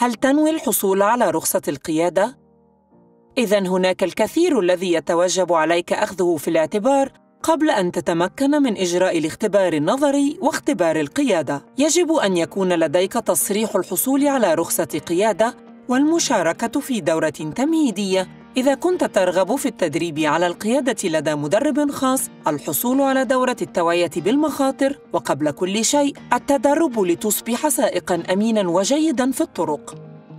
هل تنوي الحصول على رخصة القيادة؟ إذن هناك الكثير الذي يتوجب عليك أخذه في الاعتبار قبل أن تتمكن من إجراء الاختبار النظري واختبار القيادة. يجب أن يكون لديك تصريح الحصول على رخصة قيادة والمشاركة في دورة تمهيدية إذا كنت ترغب في التدريب على القيادة لدى مدرب خاص، الحصول على دورة التوعية بالمخاطر، وقبل كل شيء التدرب لتصبح سائقاً أميناً وجيداً في الطرق.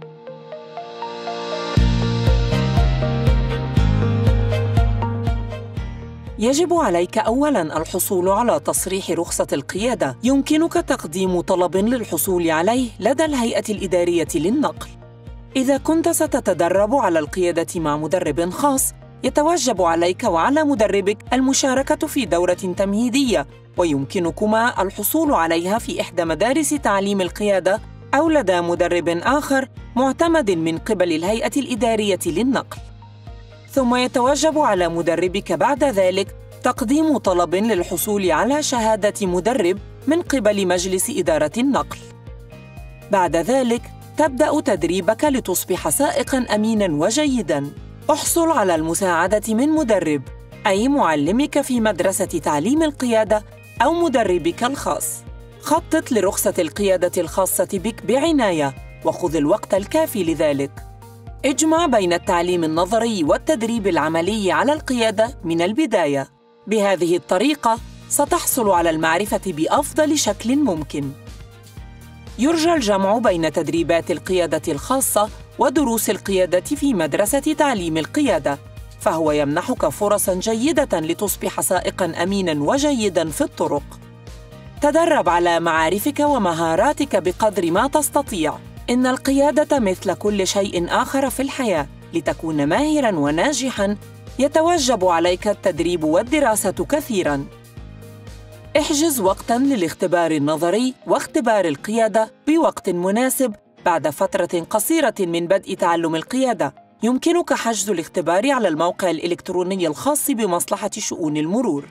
يجب عليك أولاً الحصول على تصريح رخصة القيادة. يمكنك تقديم طلب للحصول عليه لدى الهيئة الإدارية للنقل. إذا كنت ستتدرب على القيادة مع مدرب خاص، يتوجب عليك وعلى مدربك المشاركة في دورة تمهيدية، ويمكنكما الحصول عليها في إحدى مدارس تعليم القيادة أو لدى مدرب آخر معتمد من قبل الهيئة الإدارية للنقل. ثم يتوجب على مدربك بعد ذلك تقديم طلب للحصول على شهادة مدرب من قبل مجلس إدارة النقل. بعد ذلك تبدأ تدريبك لتصبح سائقاً أميناً وجيداً. احصل على المساعدة من مدرب، أي معلمك في مدرسة تعليم القيادة أو مدربك الخاص. خطط لرخصة القيادة الخاصة بك بعناية وخذ الوقت الكافي لذلك. اجمع بين التعليم النظري والتدريب العملي على القيادة من البداية. بهذه الطريقة ستحصل على المعرفة بأفضل شكل ممكن. يرجى الجمع بين تدريبات القيادة الخاصة ودروس القيادة في مدرسة تعليم القيادة، فهو يمنحك فرصاً جيدة لتصبح سائقاً أميناً وجيداً في الطرق. تدرب على معارفك ومهاراتك بقدر ما تستطيع. إن القيادة مثل كل شيء آخر في الحياة، لتكون ماهراً وناجحاً يتوجب عليك التدريب والدراسة كثيراً. احجز وقتاً للاختبار النظري واختبار القيادة بوقت مناسب بعد فترة قصيرة من بدء تعلم القيادة. يمكنك حجز الاختبار على الموقع الإلكتروني الخاص بمصلحة شؤون المرور.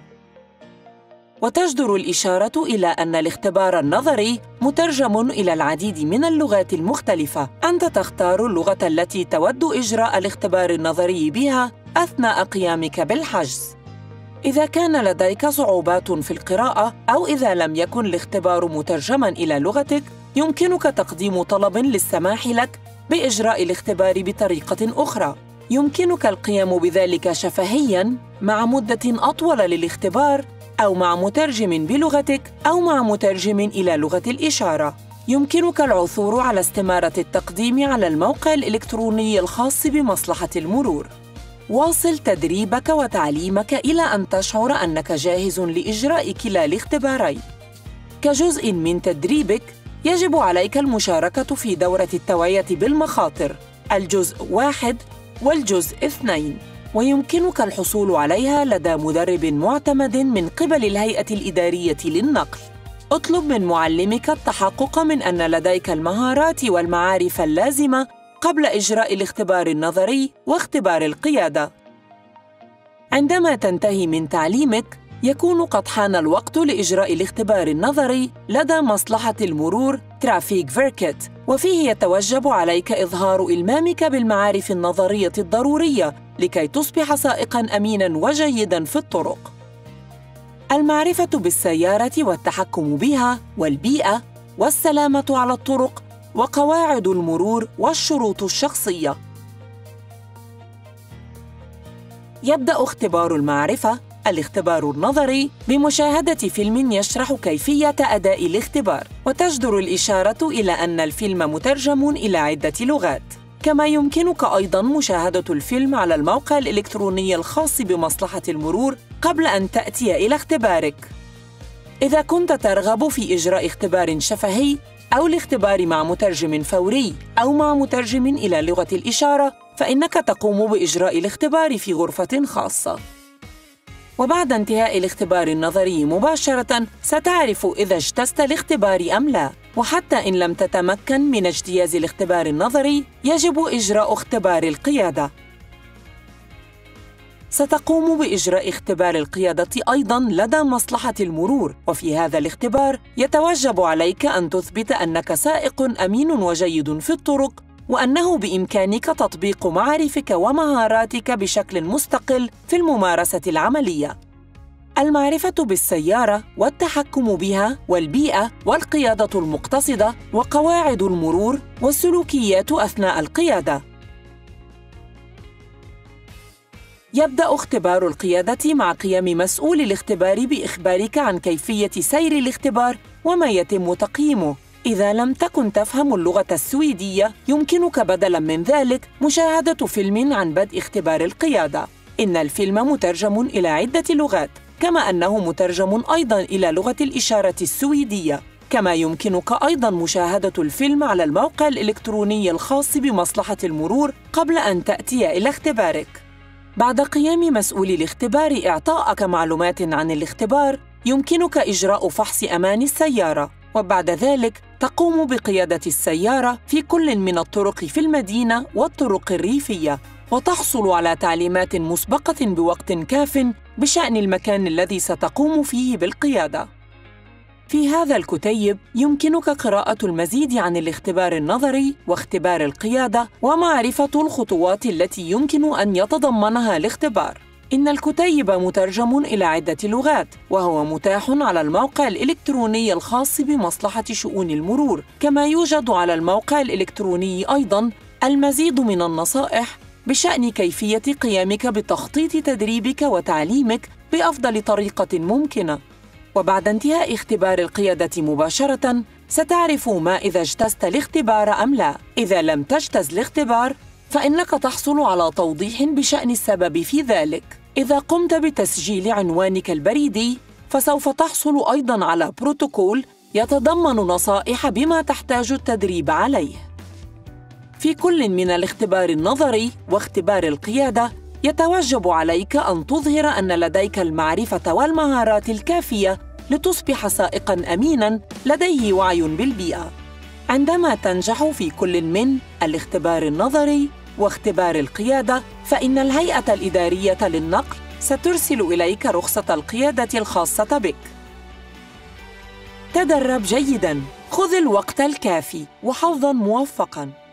وتجدر الإشارة إلى أن الاختبار النظري مترجم إلى العديد من اللغات المختلفة. أنت تختار اللغة التي تود إجراء الاختبار النظري بها أثناء قيامك بالحجز. إذا كان لديك صعوبات في القراءة أو إذا لم يكن الاختبار مترجماً إلى لغتك، يمكنك تقديم طلب للسماح لك بإجراء الاختبار بطريقة أخرى. يمكنك القيام بذلك شفهياً مع مدة أطول للاختبار، أو مع مترجم بلغتك، أو مع مترجم إلى لغة الإشارة. يمكنك العثور على استمارة التقديم على الموقع الإلكتروني الخاص بمصلحة المرور. واصل تدريبك وتعليمك إلى أن تشعر أنك جاهز لإجراء كلا الاختبارين. كجزء من تدريبك، يجب عليك المشاركة في دورة التوعية بالمخاطر الجزء 1 والجزء 2، ويمكنك الحصول عليها لدى مدرب معتمد من قبل الهيئة الإدارية للنقل. اطلب من معلمك التحقق من أن لديك المهارات والمعارف اللازمة قبل إجراء الاختبار النظري واختبار القيادة. عندما تنتهي من تعليمك، يكون قد حان الوقت لإجراء الاختبار النظري لدى مصلحة المرور ترافيك فيركت، وفيه يتوجب عليك إظهار إلمامك بالمعارف النظرية الضرورية لكي تصبح سائقاً أميناً وجيداً في الطرق. المعرفة بالسيارة والتحكم بها، والبيئة، والسلامة على الطرق، وقواعد المرور والشروط الشخصية. يبدأ اختبار المعرفة الاختبار النظري بمشاهدة فيلم يشرح كيفية أداء الاختبار، وتجدر الإشارة إلى أن الفيلم مترجم إلى عدة لغات. كما يمكنك أيضاً مشاهدة الفيلم على الموقع الإلكتروني الخاص بمصلحة المرور قبل أن تأتي إلى اختبارك. إذا كنت ترغب في إجراء اختبار شفهي أو الاختبار مع مترجم فوري أو مع مترجم إلى لغة الإشارة، فإنك تقوم بإجراء الاختبار في غرفة خاصة. وبعد انتهاء الاختبار النظري مباشرة ستعرف إذا اجتزت الاختبار أم لا. وحتى إن لم تتمكن من اجتياز الاختبار النظري، يجب إجراء اختبار القيادة. ستقوم بإجراء اختبار القيادة أيضاً لدى مصلحة المرور، وفي هذا الاختبار يتوجب عليك أن تثبت أنك سائق أمين وجيد في الطرق، وأنه بإمكانك تطبيق معارفك ومهاراتك بشكل مستقل في الممارسة العملية. المعرفة بالسيارة والتحكم بها والبيئة والقيادة المقتصدة وقواعد المرور والسلوكيات أثناء القيادة. يبدأ اختبار القيادة مع قيام مسؤول الاختبار بإخبارك عن كيفية سير الاختبار وما يتم تقييمه. إذا لم تكن تفهم اللغة السويدية، يمكنك بدلاً من ذلك مشاهدة فيلم عن بدء اختبار القيادة. إن الفيلم مترجم إلى عدة لغات، كما أنه مترجم أيضاً إلى لغة الإشارة السويدية. كما يمكنك أيضاً مشاهدة الفيلم على الموقع الإلكتروني الخاص بمصلحة المرور قبل أن تأتي إلى اختبارك. بعد قيام مسؤول الاختبار إعطائك معلومات عن الاختبار، يمكنك إجراء فحص أمان السيارة، وبعد ذلك تقوم بقيادة السيارة في كل من الطرق في المدينة والطرق الريفية، وتحصل على تعليمات مسبقة بوقت كاف بشأن المكان الذي ستقوم فيه بالقيادة. في هذا الكتيب يمكنك قراءة المزيد عن الاختبار النظري واختبار القيادة ومعرفة الخطوات التي يمكن أن يتضمنها الاختبار. إن الكتيب مترجم إلى عدة لغات، وهو متاح على الموقع الإلكتروني الخاص بمصلحة شؤون المرور. كما يوجد على الموقع الإلكتروني أيضاً المزيد من النصائح بشأن كيفية قيامك بتخطيط تدريبك وتعليمك بأفضل طريقة ممكنة. وبعد انتهاء اختبار القيادة مباشرة، ستعرف ما إذا اجتزت الاختبار أم لا. إذا لم تجتز الاختبار، فإنك تحصل على توضيح بشأن السبب في ذلك. إذا قمت بتسجيل عنوانك البريدي، فسوف تحصل أيضاً على بروتوكول يتضمن نصائح بما تحتاج التدريب عليه. في كل من الاختبار النظري واختبار القيادة، يتوجب عليك أن تظهر أن لديك المعرفة والمهارات الكافية لتصبح سائقاً أميناً لديه وعي بالبيئة. عندما تنجح في كل من الاختبار النظري واختبار القيادة، فإن الهيئة الإدارية للنقل سترسل إليك رخصة القيادة الخاصة بك. تدرب جيداً، خذ الوقت الكافي، وحظاً موفقاً.